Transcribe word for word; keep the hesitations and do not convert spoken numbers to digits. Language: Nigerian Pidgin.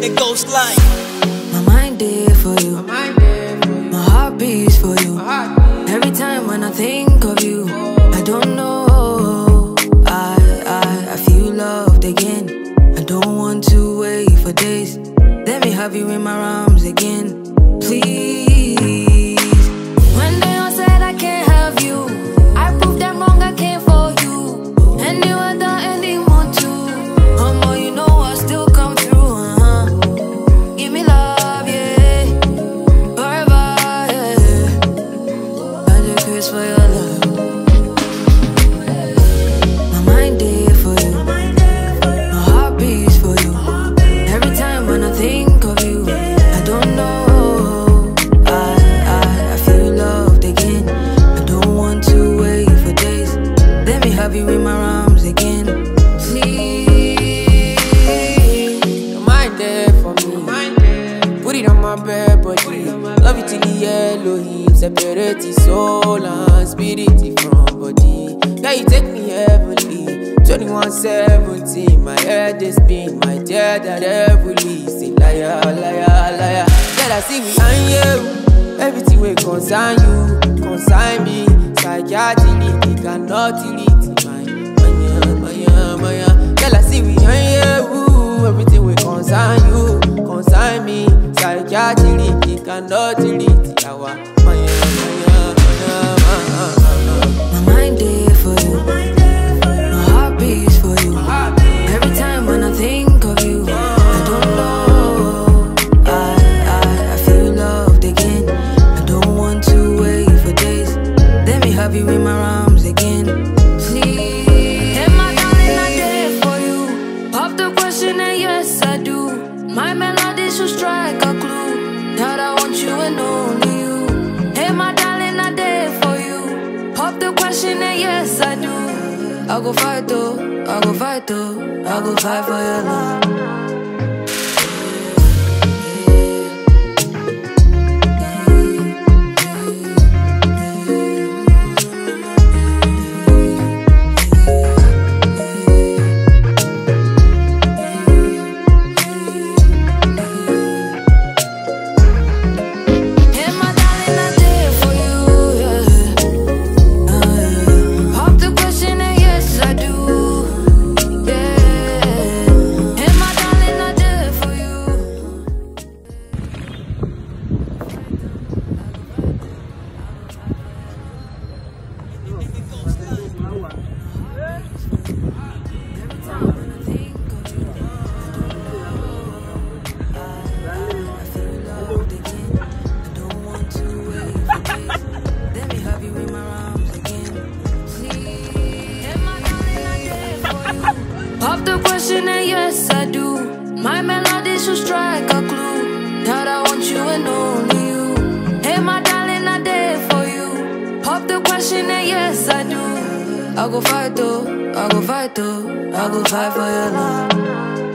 It goes like my mind there for you, my heart beats for you. Every time when I think of you, I don't know, I, I, I feel loved again. I don't want to wait for days. Let me have you in my arms again, please. When they all said I can't have you, I proved them wrong, I came for you. And you were the ending one too. Mama, you know I still come through, uh-huh. Give me love, yeah, forever, yeah. I just kiss for your love. My mind there for you, my heart beats for you. Every time when I think of you, I don't know, I, I, I feel loved again. I don't want to wait for days. Let me have you in my arms again, please. Your mind there for me, put it on my bed body. Love you till the yellow him, separate the soul and spirit from body. Yeah, you take me heavenly, twenty-one seventeen. My head is spin, my dear that heavily. Say liar, liar, liar. Girl, I see me and you. Everything will concern you, concern me. Psychiatry, it cannot delete my, my, my, my. Girl, I see me and you. Everything will concern you, concern me. Psychiatry, it cannot delete our, my, my, my, My mind there for you, my heart beats for you. Every time when I think of you, I don't know, I, I, I feel loved again. I don't want to wait for days. Let me have you in my arms again, please. Hey, my darling, I did for you. Pop the question and yes, I do. My melody should strike a clue that I want you and only you. Hey, my darling, I did for you. Pop the question and yes, I do. I go fight though, I go fight though, I go fight for your love. Pop the question and yes, I do. My melody should strike a clue that I want you and only you. Hey, my darling, I did for you. Pop the question and yes, I do. I go fight though, I go fight though, I go fight for your love.